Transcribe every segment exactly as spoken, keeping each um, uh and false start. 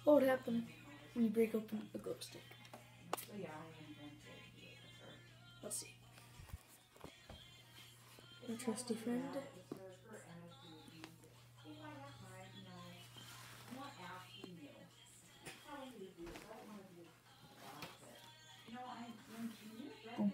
what would happen when you break open a glow stick? Let's see. My trusty friend. Boom.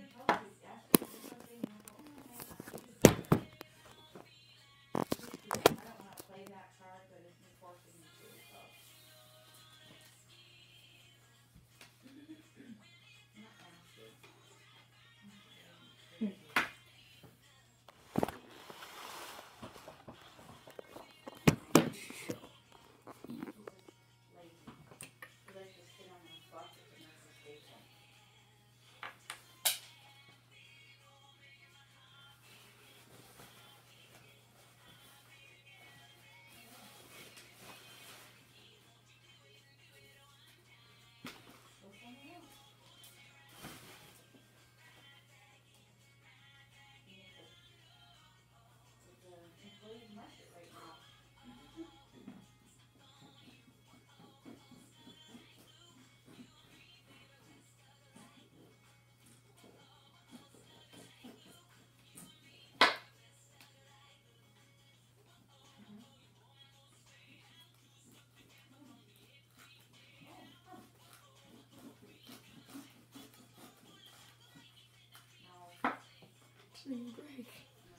Didn't break.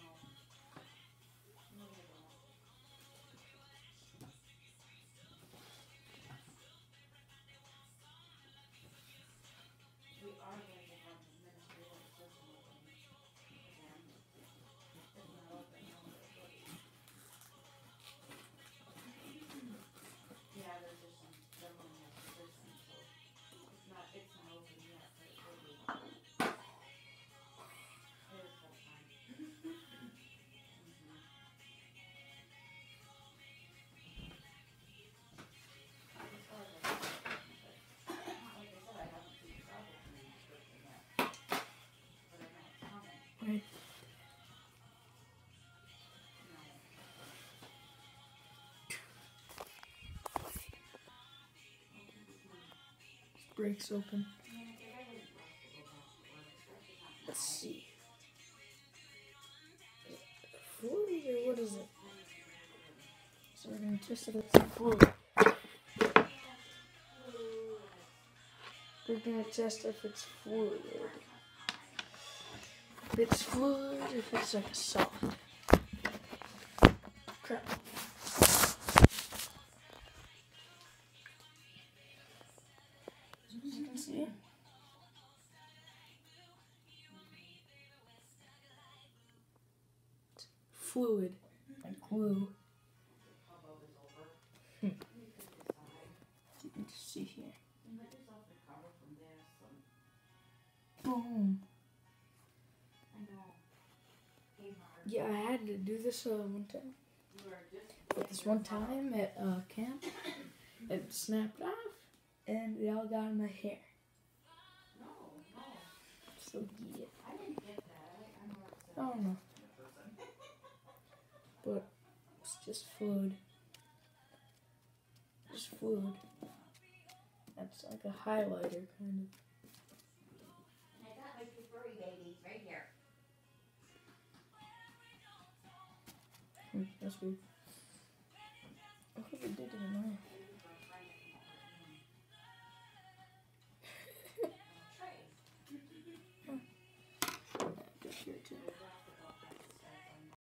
Right. Breaks open. Let's see. Fluid or what is it? So we're gonna test if it's fluid. We're gonna test if it's fluid. If it's fluid, if it's like a soft. Crap. As you can see. It's fluid, like glue. Hmm. You can just see here. Boom. Yeah, I had to do this uh, one time. But this one time at uh, camp, it snapped off, and it all got in my hair. So yeah, I don't know, but it's just fluid. Just fluid. That's like a highlighter kind of. I got my two furry babies right here. Hmm, that's weird. I hope it did it in there. Just here too.